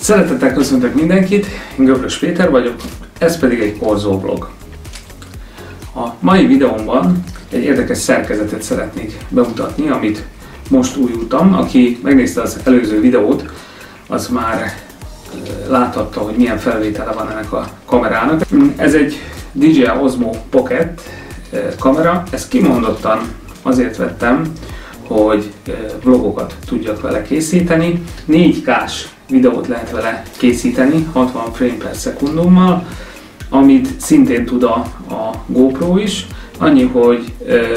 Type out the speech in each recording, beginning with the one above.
Szeretettel köszöntök mindenkit, én Göbrös Péter vagyok, ez pedig egy Korzó vlog. A mai videómban egy érdekes szerkezetet szeretnék bemutatni, amit most újultam. Aki megnézte az előző videót, az már láthatta, hogy milyen felvétele van ennek a kamerának. Ez egy DJI Osmo Pocket kamera, ezt kimondottan azért vettem, hogy vlogokat tudjak vele készíteni. 4K-s videót lehet vele készíteni 60 frame per szekundummal, amit szintén tud a GoPro is. Annyi, hogy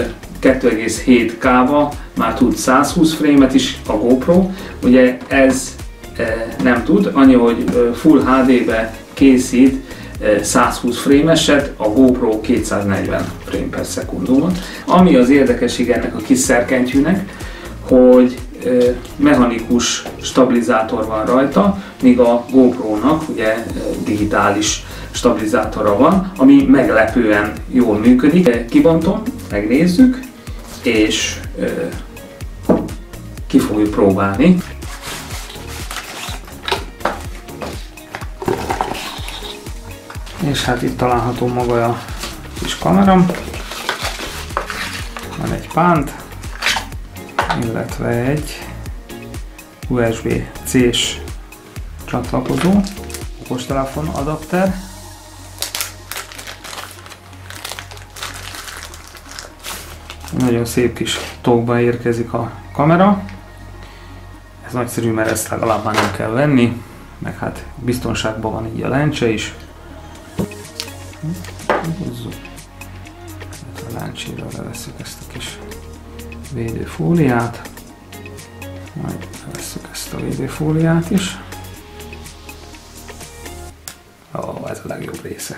2,7K-ba már tud 120 frame-et is a GoPro. Ugye ez nem tud, annyi, hogy Full HD-be készít 120 frame-eset, a GoPro 240 frame per szekundumot. Ami az érdekesség ennek a kis szerkentyűnek, hogy mechanikus stabilizátor van rajta, míg a GoPro-nak ugye digitális stabilizátora van, ami meglepően jól működik. Kibontom, megnézzük, és ki fogjuk próbálni. És hát itt található maga a kis kamera. Van egy pánt, illetve egy USB-C-s csatlakozó, okostelefon adapter. Nagyon szép kis tokba érkezik a kamera. Ez nagyszerű, mert ezt legalább már nem kell venni, meg hát biztonságban van így a lencse is. A láncséről levesszük ezt a kis védőfóliát, majd levesszük ezt a védőfóliát is. Ez a legjobb része.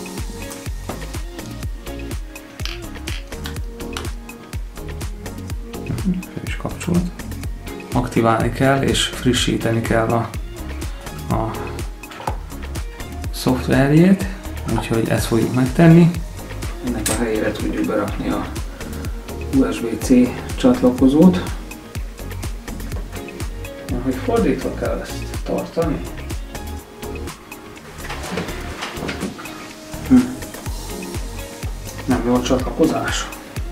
Fel is kapcsolt. Aktiválni kell és frissíteni kell a szoftverjét, úgyhogy ezt fogjuk megtenni. Ennek a helyére tudjuk berakni a USB-C csatlakozót. Hogy fordítva kell ezt tartani. Nem jó a csatlakozás.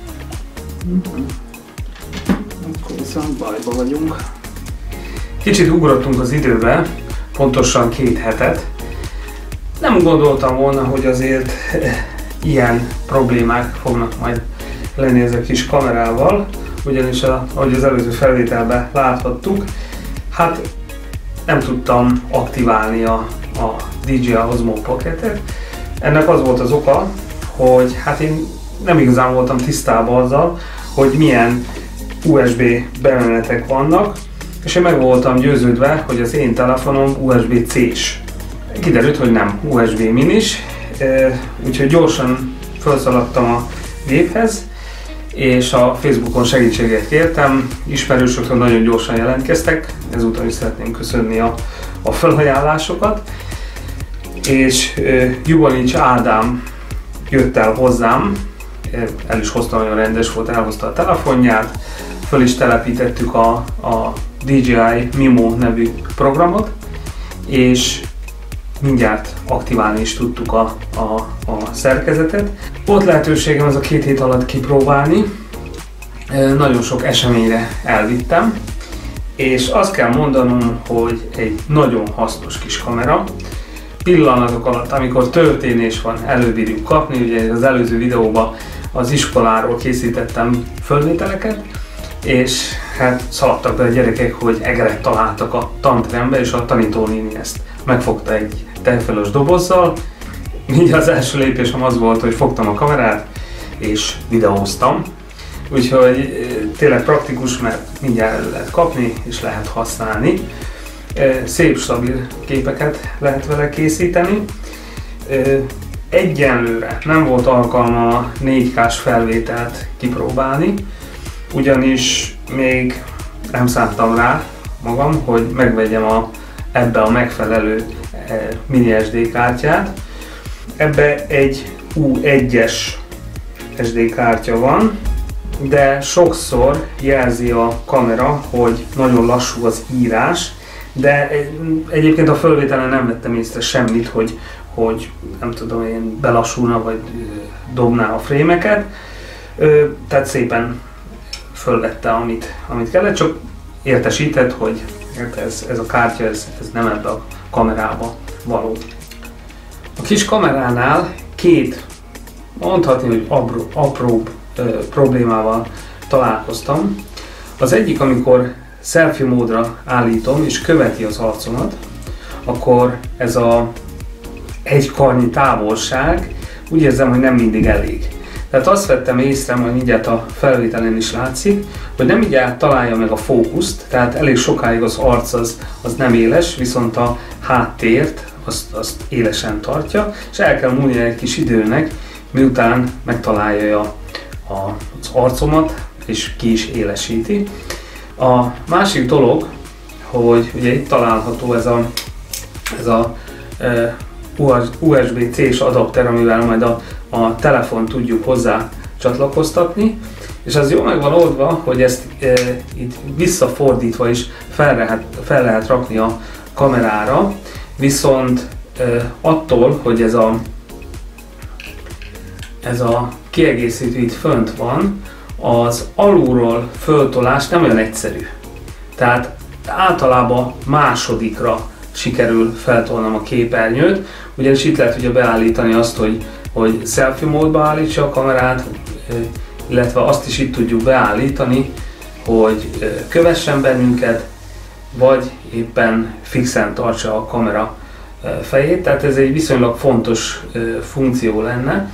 Akkor viszont bajba vagyunk. Kicsit ugrottunk az időbe, pontosan 2 hetet. Nem gondoltam volna, hogy azért ilyen problémák fognak majd lenni ezzel a kis kamerával, ugyanis ahogy az előző felvételben láthattuk, hát nem tudtam aktiválni a DJI Osmo Pocketet. Ennek az volt az oka, hogy hát én nem igazán voltam tisztában azzal, hogy milyen USB bemenetek vannak, és én meg voltam győződve, hogy az én telefonom USB-C-s. Kiderült, hogy nem, USB minis, úgyhogy gyorsan felszaladtam a géphez, és a Facebookon segítséget kértem, ismerősöktől nagyon gyorsan jelentkeztek, ezúttal is szeretném köszönni a felajánlásokat, és Jubanics Ádám jött el hozzám, el is hozta, nagyon rendes volt, elhozta a telefonját, föl is telepítettük a DJI Mimo nevű programot, és mindjárt aktiválni is tudtuk a szerkezetet. Volt lehetőségem az a 2 hét alatt kipróbálni, nagyon sok eseményre elvittem, és azt kell mondanom, hogy egy nagyon hasznos kis kamera. Pillanatok alatt, amikor történés van, előbírjuk kapni, ugye az előző videóban az iskoláról készítettem fölvételeket, és hát szaladtak be a gyerekek, hogy egeret találtak a tanterembe, és a tanítónéni ezt megfogta egy tejfölös dobozzal. Így az első lépésem az volt, hogy fogtam a kamerát és videóztam. Úgyhogy tényleg praktikus, mert mindjárt elő lehet kapni és lehet használni. Szép, stabil képeket lehet vele készíteni. Egyenlőre nem volt alkalma a 4K-s felvételt kipróbálni, ugyanis még nem szántam rá magam, hogy megvegyem ebbe a megfelelő mini SD kártyát. Ebbe egy U1-es SD kártya van, de sokszor jelzi a kamera, hogy nagyon lassú az írás, de egyébként a fölvételen nem vettem észre semmit, hogy nem tudom én, belassulna vagy dobná a frémeket. Tehát szépen fölvette, amit kellett, csak értesített, hogy ez a kártya ez nem ebbe a kamerába való. A kis kameránál két, mondhatni, hogy apróbb problémával találkoztam. Az egyik, amikor selfie módra állítom és követi az arcomat, akkor ez a egy karnyi távolság úgy érzem, hogy nem mindig elég. Tehát azt vettem észre, majd mindjárt a felvételen is látszik, hogy nem mindjárt találja meg a fókuszt, tehát elég sokáig az arc az nem éles, viszont a háttért azt élesen tartja, és el kell múlnia egy kis időnek, miután megtalálja az arcomat, és ki is élesíti. A másik dolog, hogy ugye itt található ez a USB-C-s adapter, amivel majd a telefon tudjuk hozzá csatlakoztatni, és az jól meg van oldva, hogy ezt itt visszafordítva is fel lehet rakni a kamerára, viszont attól, hogy ez a kiegészítő itt fönt van, az alulról föltolás nem olyan egyszerű. Tehát általában másodikra sikerül feltolnom a képernyőt, ugyanis itt lehet ugye beállítani azt, hogy selfie módba állítsa a kamerát, illetve azt is itt tudjuk beállítani, hogy kövessen bennünket, vagy éppen fixen tartsa a kamera fejét, tehát ez egy viszonylag fontos funkció lenne.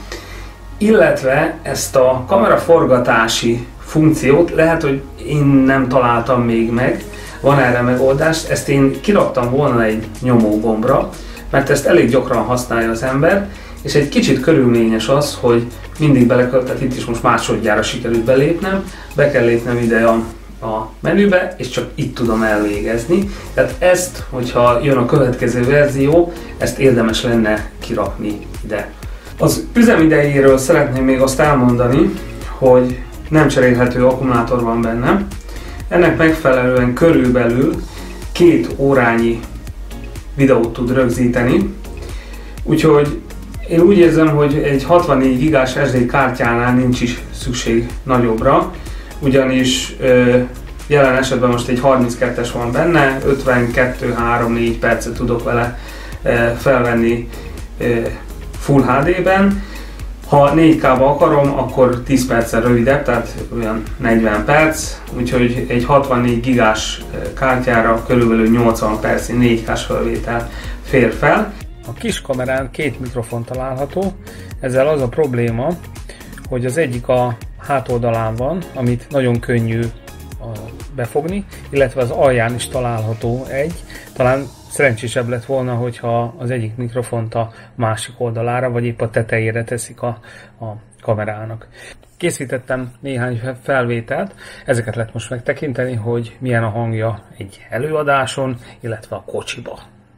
Illetve ezt a kameraforgatási funkciót lehet, hogy én nem találtam még meg, van erre megoldás, ezt én kiraktam volna egy nyomógombra, mert ezt elég gyakran használja az ember, és egy kicsit körülményes az, hogy mindig tehát itt is most másodjára sikerült belépnem, be kell lépnem ide a menübe, és csak itt tudom elvégezni. Tehát ezt, hogyha jön a következő verzió, ezt érdemes lenne kirakni ide. Az üzemidejéről szeretném még azt elmondani, hogy nem cserélhető akkumulátor van benne. Ennek megfelelően körülbelül 2 órányi videót tud rögzíteni. Úgyhogy én úgy érzem, hogy egy 64 gigás SD kártyánál nincs is szükség nagyobbra, ugyanis jelen esetben most egy 32-es van benne, 52-3-4 percet tudok vele felvenni Full HD-ben. Ha 4K-ba akarom, akkor 10 perccel rövidebb, tehát olyan 40 perc, úgyhogy egy 64 gigás kártyára körülbelül 80 percnyi 4K-s felvétel fér fel. A kis kamerán 2 mikrofon található, ezzel az a probléma, hogy az egyik a hátoldalán van, amit nagyon könnyű befogni, illetve az alján is található egy. Talán szerencsésebb lett volna, hogyha az egyik mikrofont a másik oldalára, vagy épp a tetejére teszik a kamerának. Készítettem néhány felvételt, ezeket lehet most megtekinteni, hogy milyen a hangja egy előadáson, illetve a kocsiba.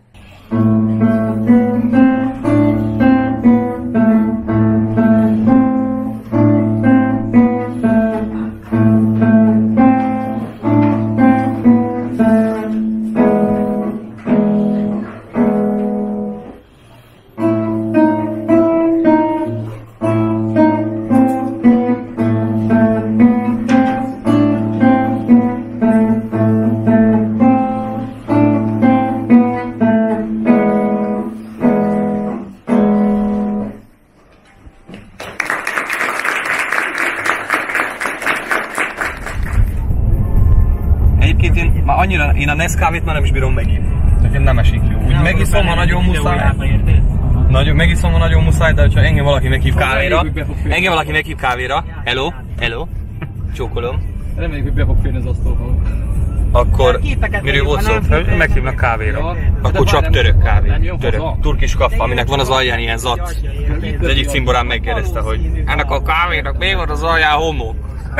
Egyébként már annyira, én a Nescafét már nem is bírom meginni. Nekem nem esik jó. Úgy megiszom, ha nagyon muszáj. Megiszom, ha nagyon muszáj, de ha engem valaki meghív kávéra, hello, csókolom. Reméljük, hogy be fog férni az asztalba. Akkor miről volt szó? Meghívnak kávéra. Akkor csak török kávé. Turkish kaffa, aminek van az alján ilyen zac. Az egyik cimborán megkérdezte, hogy ennek a kávénak miért van az alján homok?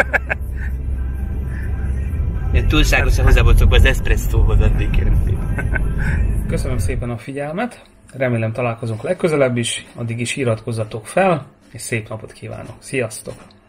Túlságosan hozzá volt szokva az eszpresszóhoz, addig kérem szépen. Köszönöm szépen a figyelmet, remélem találkozunk legközelebb is, addig is iratkozzatok fel, és szép napot kívánok. Sziasztok!